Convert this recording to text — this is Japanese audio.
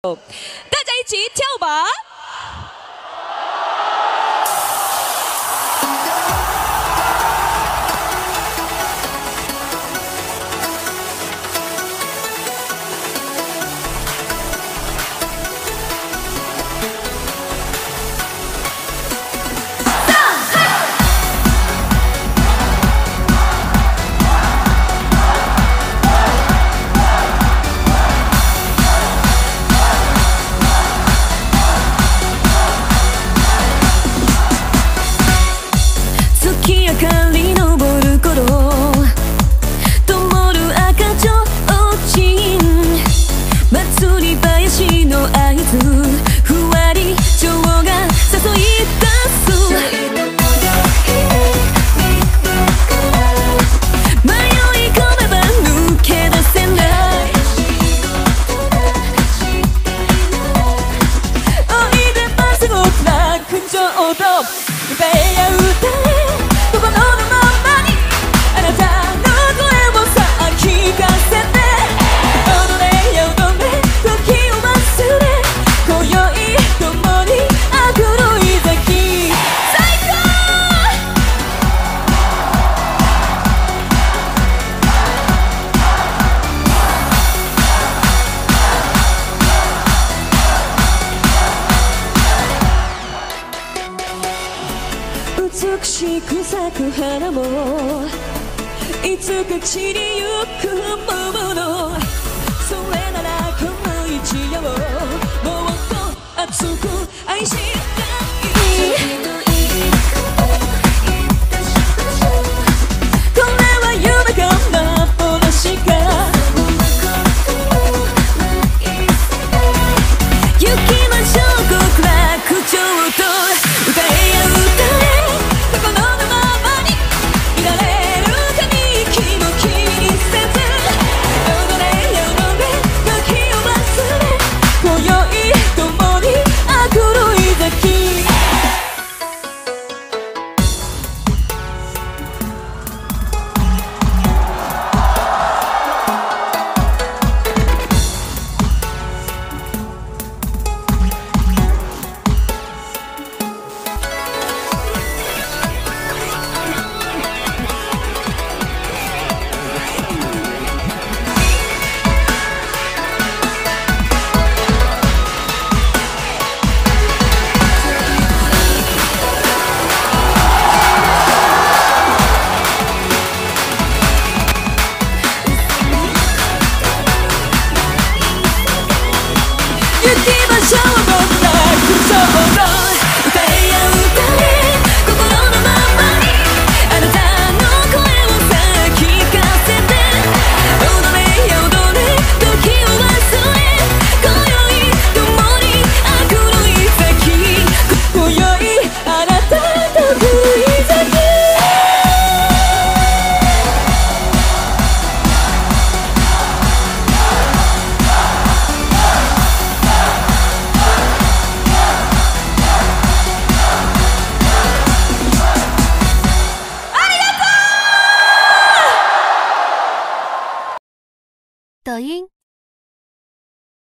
大家一起跳吧！ ふわり蝶が誘い出す迷い込めば抜け出せないおいでまっすぐ楽情と歌えや歌え心のままにあなたの声をさあ聞かせて踊れよ踊れ時を忘れ今宵共にあくるい咲最高美しく咲く花もいつか散りゆくものそれならこの一夜をもっと熱く愛したいこれは夢か幻か行きましょう極楽町と歌えや歌え心のままにいられるかに気も気にせず踊れよ踊れ時を忘れ今宵共にあくるい咲き行きましょう極楽町歌えや歌え心のままにあなたの声をさ聞かせて踊れや踊れ時を忘れ今宵共にあくるい咲き今宵あなたとくい咲き抖音。